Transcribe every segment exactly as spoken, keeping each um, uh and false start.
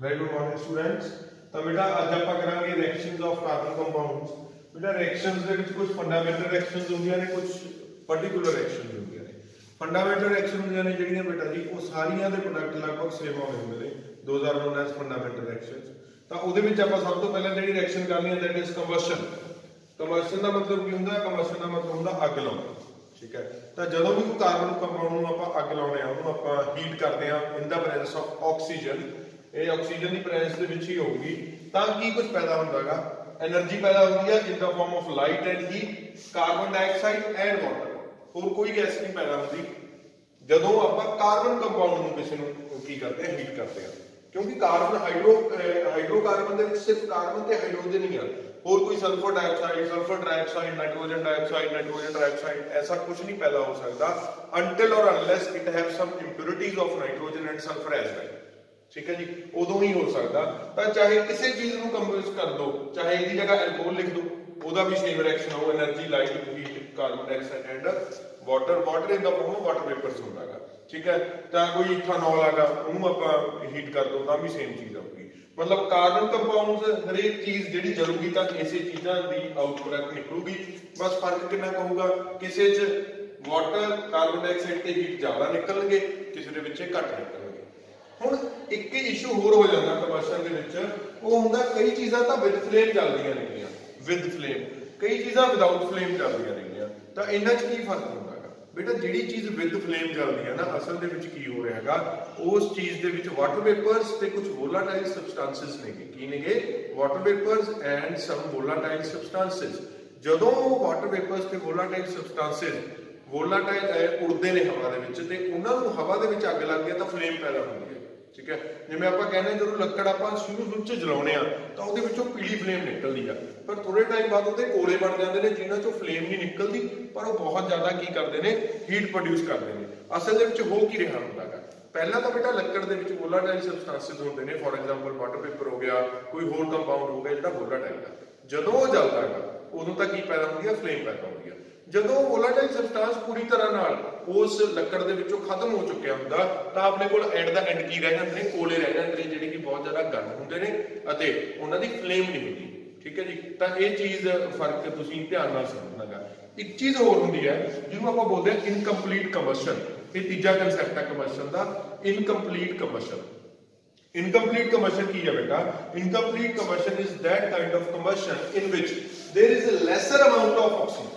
Very good morning students. तो बेटा अज आप करांगे रिएक्शंस ऑफ कार्बन कंपाउंड्स। बेटा रिएक्शंस दे विच कुछ फंडामेंटल रिएक्शंस होंदियां ने, कुछ पर्टिकुलर रिएक्शंस होंदियां ने। फंडामेंटल रिएक्शन होंदियां ने ਜਿਹੜੀਆਂ बेटा जी वो सारियां दे प्रोडक्ट लगभग सेम होने ਹੁੰਦੇ ਨੇ, those are known as fundamental reactions. ਤਾਂ ਉਹਦੇ ਵਿੱਚ ਆਪਾਂ ਸਭ ਤੋਂ ਪਹਿਲਾਂ ਜਿਹੜੀ ਰਿਐਕਸ਼ਨ ਕਰਨੀ ਹੈ ਦੈਟ ਇਜ਼ ਕੰਬਸ਼ਨ। ਕੰਬਸ਼ਨ ਦਾ ਮਤਲਬ ਕੀ ਹੁੰਦਾ? ਕੰਬਸ਼ਨ ਦਾ ਮਤਲਬ ਹੁੰਦਾ ਅੱਗ ਲਾਉਣਾ, ਠੀਕ ਹੈ। ਤਾਂ ਜਦੋਂ ਵੀ ਕੋਈ ਕਾਰਬਨ ਕੰਪਾਊਂਡ ਨੂੰ ਆਪਾਂ ਅੱਗ ਲਾਉਣੇ ਆ, ਉਹਨੂੰ ਆਪਾਂ ਹੀਟ ਕਰਦੇ ਆ in the presence of oxygen. ਇਹ ਆਕਸੀਜਨ ਦੀ ਪ੍ਰੈਜ਼ੈਂਸ ਦੇ ਵਿੱਚ ਹੀ ਹੋਊਗੀ। ਤਾਂ ਕੀ ਕੁਝ ਪੈਦਾ ਹੁੰਦਾਗਾ? एनर्जी पैदा होती है in the form of light and heat, carbon dioxide and water. और कोई गैस नहीं पैदा होती ਜਦੋਂ ਆਪਾਂ ਕਾਰਬਨ ਕੰਪਾਊਂਡ ਨੂੰ ਕਿਸੇ ਨੂੰ ਕੀ ਕਰਦੇ ਆ, ਹੀਟ ਕਰਦੇ ਆ। ਕਿਉਂਕਿ ਕਾਰਬਨ ਹਾਈਡਰੋ ਹਾਈਡਰੋਕਾਰਬਨ ਦੇ ਵਿੱਚ ਸਿਰਫ ਕਾਰਬਨ ਤੇ ਹਾਈਡਰੋਜਨ ਹੀ ਆ, ਹੋਰ ਕੋਈ sulphur dioxide, sulphur dioxide, nitrogen dioxide, nitrogen dioxide ਐਸਾ ਕੁਝ ਨਹੀਂ ਪੈਦਾ ਹੋ ਸਕਦਾ until or unless it have some impurities of nitrogen and sulfur as well। ठीक है जी, उदों ही हो सकता। तो चाहे किसी चीज को कंबस्ट कर दो, चाहे इसकी जगह एल्कोहल लिख दो, ਉਹਦਾ भी सेम रिएक्शन हो, energy light heat carbon dioxide and water. Water in the form of water vapours ਹੁੰਦਾਗਾ, ठीक है। ਤਾਂ ਕੋਈ ਇਥਾਨੋਲ ਆਗਾ, ਉਹਨੂੰ ਆਪਾਂ ਹੀਟ ਕਰ ਦੋ ਤਾਂ ਵੀ ਸੇਮ ਚੀਜ਼ ਆਊਗੀ। मतलब कार्बन कंपाउंड्स हरेक चीज ਜਿਹੜੀ ਜਲੂਗੀ ਤਾਂ ਇਸੇ ਚੀਜ਼ਾਂ ਦੀ ਆਊਟ ਪ੍ਰੋਡਕਟ ਨਿਕਲੂਗੀ। बस फर्क ਕਿੰਨਾ ਕਹੂਗਾ, ਕਿਸੇ ਚ ਵਾਟਰ ਕਾਰਬਨ ਡਾਈਆਕਸਾਈਡ ਤੇ ਹੀਟ ਜ਼ਿਆਦਾ ਨਿਕਲਣਗੇ, ਕਿਸੇ ਦੇ ਵਿੱਚ ਘੱਟ ਨਿਕਲਣਗੇ। ਹੁਣ ਇੱਕ ਇਸ਼ੂ ਹੋਰ ਹੋ ਜਾਂਦਾ ਕੰਬਸ਼ਨ ਦੇ ਵਿੱਚ, ਉਹ ਹੁੰਦਾ ਕਈ ਚੀਜ਼ਾਂ ਤਾਂ ਵਿਦ ਫਲੇਮ ਚੱਲਦੀਆਂ ਨੇਗੀਆਂ, ਵਿਦ ਫਲੇਮ, ਕਈ ਚੀਜ਼ਾਂ ਵਿਦਆਊਟ ਫਲੇਮ ਚੱਲਦੀਆਂ ਨੇਗੀਆਂ। ਤਾਂ ਇਹਨਾਂ 'ਚ ਕੀ ਫਰਕ ਹੁੰਦਾ ਹੈਗਾ? ਬੇਟਾ ਜਿਹੜੀ ਚੀਜ਼ ਵਿਦ ਫਲੇਮ ਚੱਲਦੀ ਹੈ ਨਾ, ਅਸਲ ਦੇ ਵਿੱਚ ਕੀ ਹੋ ਰਿਹਾ ਹੈਗਾ, ਉਸ ਚੀਜ਼ ਦੇ ਵਿੱਚ ਵਾਟਰ ਵੇਪਰਸ ਤੇ ਕੁਝ ਵੋਲਾਟਾਈਲ ਸਬਸਟੈਂਸਸ ਨੇਗੇ। ਕੀ ਨੇਗੇ? Water vapours and some volatile substances. ਜਦੋਂ ਵਾਟਰ ਵੇਪਰਸ ਤੇ ਵੋਲਾਟਾਈਲ ਸਬਸਟੈਂਸਸ ਵੋਲਾਟਾਈਲ ਉੜਦੇ ਨੇ ਹਵਾ ਦੇ ਵਿੱਚ ਤੇ ਉਹਨਾਂ ਨੂੰ ਹਵਾ ਦੇ ਵਿੱਚ ਅੱਗ ਲੱਗਦੀ ਹੈ ਤਾਂ ਫਲੇਮ ਪੈਦਾ ਹੁੰਦੀ ਹੈ, ठीक है। जिवें आपां कहने ਜਦੋਂ ਲੱਕੜ ਆਪਾਂ ਸ਼ੁਰੂ ਸ਼ੁਰੂ ਚ ਜਲਾਉਣੇ ਆ ਤਾਂ ਉਹਦੇ ਵਿੱਚੋਂ ਪੀਲੀ ਫਲੇਮ ਨਿਕਲਦੀ ਆ, ਪਰ ਥੋੜੇ ਟਾਈਮ ਬਾਅਦ ਉਹਦੇ ਕੋਲੇ ਬਣ ਜਾਂਦੇ ਨੇ ਜਿਨ੍ਹਾਂ ਚੋਂ ਫਲੇਮ ਨਹੀਂ ਨਿਕਲਦੀ, ਪਰ ਉਹ ਬਹੁਤ ਜ਼ਿਆਦਾ ਕੀ ਕਰਦੇ ਨੇ, ਹੀਟ ਪ੍ਰੋਡਿਊਸ ਕਰਦੇ ਨੇ। ਅਸਲ ਦੇ ਵਿੱਚ ਹੋ ਕੀ ਰਿਹਾ ਹੁੰਦਾਗਾ? ਪਹਿਲਾਂ ਤਾਂ ਬੇਟਾ ਲੱਕੜ ਦੇ ਵਿੱਚ ਵੋਲਾਟਾਈਲ ਸਬਸਟੈਂਸਸ ਹੁੰਦੇ ਨੇ, ਫੋਰ ਐਗਜ਼ਾਮਪਲ ਵਾਟਰ ਪੇਪਰ ਹੋ ਗਿਆ, ਕੋਈ ਹੋਰ ਕੰਪਾਊਂਡ ਹੋ ਗਿਆ ਜਿਹੜਾ ਵੋਲਾਟਾਈਲ ਆ। ਜਦੋਂ ਉਹ ਜਲਦਾ ਹੈਗਾ ਉਦੋਂ ਤਾਂ ਕੀ ਪੈਦਾ ਹੁੰਦੀ ਆ, ਫਲੇਮ ਪੈਦਾ ਹੁੰਦੀ ਆ। ਜਦੋਂ ਵੋਲਾਟਾਈਲ ਸਬਸਟੈਂਸ ਪੂਰੀ ਤਰ੍ਹਾਂ ਨਾਲ ਉਸ ਲੱਕੜ ਦੇ ਵਿੱਚੋਂ ਖਤਮ ਹੋ ਚੁੱਕਿਆ ਹੁੰਦਾ ਤਾਂ ਆਪਣੇ ਕੋਲ ਐਂਡ ਦਾ ਐਂਡ ਕੀ ਰਹਿ ਜਾਂਦੇ ਨੇ, ਕੋਲੇ ਰਹਿ ਜਾਂਦੇ ਨੇ, ਜਿਹੜੇ ਕਿ ਬਹੁਤ ਜ਼ਿਆਦਾ ਗਰਮ ਹੁੰਦੇ ਨੇ ਅਤੇ ਉਹਨਾਂ ਦੀ ਫਲੇਮ ਨਹੀਂ ਹੁੰਦੀ, ਠੀਕ ਹੈ ਜੀ। ਤਾਂ ਇਹ ਚੀਜ਼ ਫਰਕ ਤੁਸੀਂ ਧਿਆਨ ਨਾਲ ਸਮਝਣਾਗਾ। ਇੱਕ ਚੀਜ਼ ਹੋਰ ਹੁੰਦੀ ਹੈ ਜਿਹਨੂੰ ਆਪਾਂ ਬੋਲਦੇ ਹਾਂ ਇਨਕੰਪਲੀਟ ਕੰਬਸ਼ਨ। ਇਹ ਤੀਜਾ ਕਨਸੈਪਟ ਹੈ ਕੰਬਸ਼ਨ ਦਾ, ਇਨਕੰਪਲੀਟ ਕੰਬਸ਼ਨ। ਇਨਕੰਪਲੀਟ ਕੰਬਸ਼ਨ ਕੀ ਹੈ ਬੇਟਾ? Incomplete combustion is that kind of combustion in which there is a lesser amount of oxygen.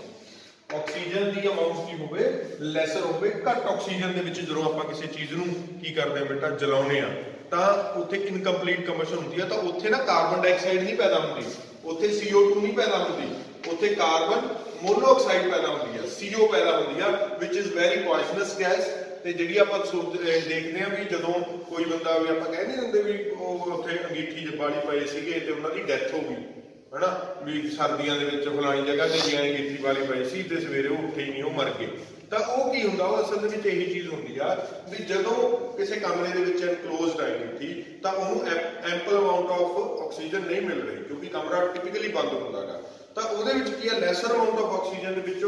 Oxygen ਦੀ ਅਮਾਉਂਟ ਕੀ ਹੋਵੇ, ਲੈਸਰ ਹੋਵੇ, ਘੱਟ ਆਕਸੀਜਨ ਦੇ ਵਿੱਚ ਜਦੋਂ ਆਪਾਂ ਕਿਸੇ ਚੀਜ਼ ਨੂੰ ਕੀ ਕਰਦੇ ਆ ਬੇਟਾ, ਜਲਾਉਨੇ ਆ, ਤਾਂ ਉੱਥੇ ਇਨਕੰਪਲੀਟ ਕੰਬਸ਼ਨ ਹੁੰਦੀ ਆ। ਤਾਂ ਉੱਥੇ ਨਾ ਕਾਰਬਨ ਡਾਈਆਕਸਾਈਡ ਨਹੀਂ ਪੈਦਾ ਹੁੰਦੀ, ਉੱਥੇ ਸੀ ਓ ਟੂ ਨਹੀਂ ਪੈਦਾ ਹੁੰਦੀ, ਉੱਥੇ ਕਾਰਬਨ ਮੋਨੋਆਕਸਾਈਡ ਪੈਦਾ ਹੁੰਦੀ ਆ, ਸੀ ਓ ਪੈਦਾ ਹੁੰਦੀ ਆ, which is very poisonous gas. ਤੇ ਜਿਹੜੀ ਆਪਾਂ ਦੇਖਦੇ ਆ ਵੀ ਜਦੋਂ ਕੋਈ ਬੰਦਾ, ਵੀ ਆਪਾਂ ਕਹਿ ਨਹੀਂ ਹੁੰਦੇ ਵੀ ਉਹ ਉੱਥੇ ਅੰਗੀਠੀ ਜਬਾਲੀ ਪਏ ਸੀਗੇ ਤੇ ਉਹਨਾਂ ਦੀ ਡੈਥ ਹੋ ਗਈ, ਹਨਾ, ਵੀ ਸਰਦੀਆਂ ਦੇ ਵਿੱਚ ਫਲਾਣੀ ਜਗ੍ਹਾ ਤੇ ਜਿਵੇਂ ਅੰਗੀਠੀ ਵਾਲੇ ਪਏ ਸੀ ਤੇ ਸਵੇਰੇ ਉਹ ਉੱਠੇ ਹੀ ਨਹੀਂ, ਉਹ ਮਰ ਗਏ। ਤਾਂ ਉਹ ਕੀ ਹੁੰਦਾ, ਉਹ ਅਸਲ ਦੇ ਵਿੱਚ ਇਹੀ ਚੀਜ਼ ਹੁੰਦੀ ਆ ਵੀ ਜਦੋਂ ਕਿਸੇ ਕਮਰੇ ਦੇ ਵਿੱਚ ਇਨਕਲੋਜ਼ਡ ਹੈ ਅੰਗੀਠੀ ਤਾਂ ਉਹਨੂੰ ਐਂਪਲ ਅਮਾਉਂਟ ਆਫ ਆਕਸੀਜਨ ਨਹੀਂ ਮਿਲ ਰਹੀ, ਕਿਉਂਕਿ ਕਮਰਾ ਟਿਪੀਕਲੀ ਬੰਦ ਹੁੰਦਾ ਹੈਗਾ। ਤਾਂ ਉਹਦੇ ਵਿੱਚ ਕੀ ਆ, ਲੈਸਰ ਅਮਾਉਂਟ ਆਫ ਆਕਸੀਜਨ ਦੇ ਵਿੱਚੋਂ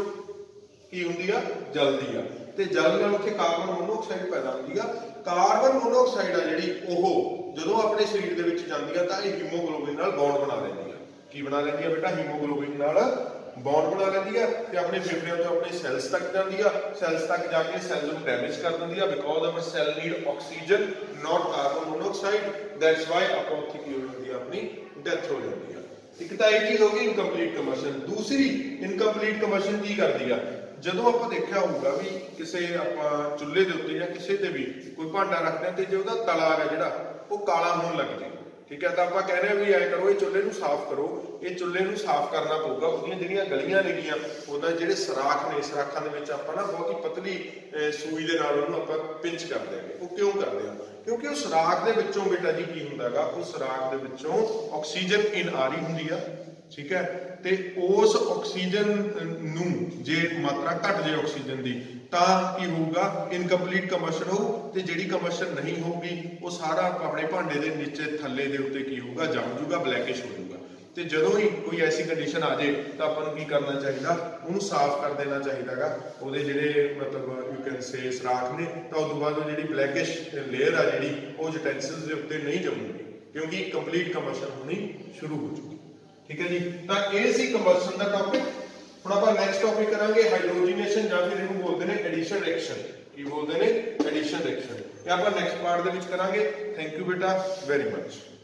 ਕੀ ਹੁੰਦੀ ਆ, ਜਲਦੀ ਆ, ਤੇ ਜਲ ਨਾਲ ਉੱਥੇ ਕਾਰਬਨ ਮੋਨੋਆਕਸਾਈਡ ਪੈਦਾ ਹੁੰਦੀ ਆ। ਕਾਰਬਨ ਮੋਨੋਆਕਸਾਈਡ ਆ ਜਿਹੜੀ, ਉਹ ਜਦੋਂ ਆਪਣੇ ਸਰੀਰ ਦੇ ਵਿੱਚ ਜਾਂਦੀ ਆ ਤਾਂ ਇਹ ਹੀਮੋਗਲੋਬਿਨ ਨਾਲ ਬੌਂਡ ਬਣਾ ਲੈਂਦੀ ਆ। ਕੀ ਬਣਾ ਲੈਂਦੀ ਆ ਬੇਟਾ? ਹੀਮੋਗਲੋਬਿਨ ਨਾਲ ਬੌਂਡ ਬਣਾ ਲੈਂਦੀ ਆ ਤੇ ਆਪਣੇ ਫੇਫੜਿਆਂ ਤੋਂ ਆਪਣੇ ਸੈਲਸ ਤੱਕ ਜਾਂਦੀ ਆ। ਸੈਲਸ ਤੱਕ ਜਾ ਕੇ ਸੈਲਸ ਨੂੰ ਡੈਮੇਜ ਕਰ ਦਿੰਦੀ ਆ, because our cell need oxygen not carbon monoxide. That's why ਆਪਾਂ ਉੱਥੇ ਕੀ ਹੋ ਜਾਂਦੀ ਆ, ਆਪਣੀ ਡੈਥ ਹੋ ਜਾਂਦੀ ਆ। ਇੱਕ ਤਾਂ ਇਹ ਚੀਜ਼ ਹੋ ਗਈ ਇਨਕੰਪਲੀਟ ਕੰਬਸ਼ਨ। ਦੂਸਰੀ ਇਨਕੰਪਲੀਟ ਕੰਬਸ਼ਨ ਕੀ ਕਰਦੀ ਆ? ਜਦੋਂ ਆਪਾਂ ਦੇਖਿਆ ਹੋਊਗਾ ਵੀ ਕਿਸੇ ਆਪਾਂ ਚੁੱਲ੍ਹੇ ਦੇ ਉੱਤੇ ਜਾਂ ਕਿਸੇ ਤੇ ਵੀ ਕੋਈ ਭਾਂਡਾ ਰੱਖਦੇ ਆ ਤੇ ਜੇ ਉਹਦਾ ਤਲਾ ਹੈ ਜਿਹੜਾ ਉਹ ਕਾਲਾ ਹੋਣ ਲੱਗ ਜਾਏ, ਠੀਕ ਹੈ, ਤਾਂ ਆਪਾਂ ਕਹਿੰਦੇ ਆ ਵੀ ਐ ਕਰੋ, ਇਹ ਚੁੱਲ੍ਹੇ ਨੂੰ ਸਾਫ਼ ਕਰੋ। ਇਹ ਚੁੱਲ੍ਹੇ ਨੂੰ ਸਾਫ਼ ਕਰਨਾ ਪਊਗਾ, ਉਹਦੀਆਂ ਜਿਹੜੀਆਂ ਗਲੀਆਂ ਨੇਗੀਆਂ, ਉਹਦਾ ਜਿਹੜੇ ਸਰਾਖ ਨੇ, ਸਰਾਖਾਂ ਦੇ ਵਿੱਚ ਆਪਾਂ ਨਾ ਬਹੁਤ ਹੀ ਪਤਲੀ ਸੂਈ ਦੇ ਨਾਲ ਉਹਨੂੰ ਆਪਾਂ ਪਿੰਚ ਕਰ ਦਿਆਂਗੇ। ਉਹ ਕਿਉਂ ਕਰਦੇ ਆ? ਕਿਉਂਕਿ ਉਹ ਸਰਾਖ ਦੇ ਵਿੱਚੋਂ ਬੇਟਾ ਜੀ ਕੀ ਹੁੰਦਾਗਾ, ਉਹ ਸਰਾਖ ਦੇ ਵਿੱਚੋਂ ਆਕਸੀਜਨ ਇਨ ਆ ਰਹੀ ਹੁੰਦੀ ਆ, ਠੀਕ ਹੈ। ਤੇ ਉਸ ਆਕਸੀਜਨ ਨੂੰ ਜੇ ਮਾਤਰਾ ਘਟ ਜਾਏ ਆਕਸੀਜਨ ਦੀ ਤਾਂ ਕੀ ਹੋਊਗਾ, ਇਨਕੰਪਲੀਟ ਕੰਬਸ਼ਨ ਹੋਊ। ਤੇ ਜਿਹੜੀ ਕੰਬਸ਼ਨ ਨਹੀਂ ਹੋਊਗੀ ਉਹ ਸਾਰਾ ਆਪਣੇ ਭਾਂਡੇ ਦੇ ਨੀਚੇ ਥੱਲੇ ਦੇ ਉੱਤੇ ਕੀ ਹੋਊਗਾ, ਜੰਮ ਜੂਗਾ, ਬਲੈਕਿਸ਼ ਹੋ ਜਾਊਗਾ। ਤੇ ਜਦੋਂ ਹੀ ਕੋਈ ਐਸੀ ਕੰਡੀਸ਼ਨ ਆ ਜਾਏ ਤਾਂ ਆਪਾਂ ਨੂੰ ਕੀ ਕਰਨਾ ਚਾਹੀਦਾ, ਉਹਨੂੰ ਸਾਫ਼ ਕਰ ਦੇਣਾ ਚਾਹੀਦਾਗਾ। ਉਹਦੇ ਜਿਹੜੇ ਮਤਲਬ ਯੂ ਕੈਨ ਸੇ ਸਰਾਖ ਨੇ, ਤਾਂ ਉਸ ਤੋਂ ਬਾਅਦ ਉਹ ਜਿਹੜੀ ਬਲੈਕਿਸ਼ ਲੇਅਰ ਆ ਜਿਹੜੀ ਉਹ ਯੂਟੈਂਸਿਲਸ ਦੇ ਉੱਤੇ ਨਹੀਂ ਜੰਮੂਗੀ। क्योंकि कंप्लीट कंबशन होनी शुरू हो चुकी। ठीक है जी, तो ये सी कंबशन का टॉपिक। ਹੁਣ ਆਪਾਂ ਨੈਕਸਟ ਟੌਪਿਕ ਕਰਾਂਗੇ ਹਾਈਡਰੋਜਨੇਸ਼ਨ ਜਾਂ ਫਿਰ ਇਹਨੂੰ ਬੋਲਦੇ ਨੇ ਐਡੀਸ਼ਨ ਰਿਐਕਸ਼ਨ। ਕੀ ਬੋਲਦੇ ਨੇ? Addition reaction. ਇਹ ਆਪਾਂ ਨੈਕਸਟ ਪਾਰਟ ਦੇ ਵਿੱਚ ਕਰਾਂਗੇ। ਥੈਂਕ ਯੂ ਬੇਟਾ ਵੈਰੀ ਮਚ।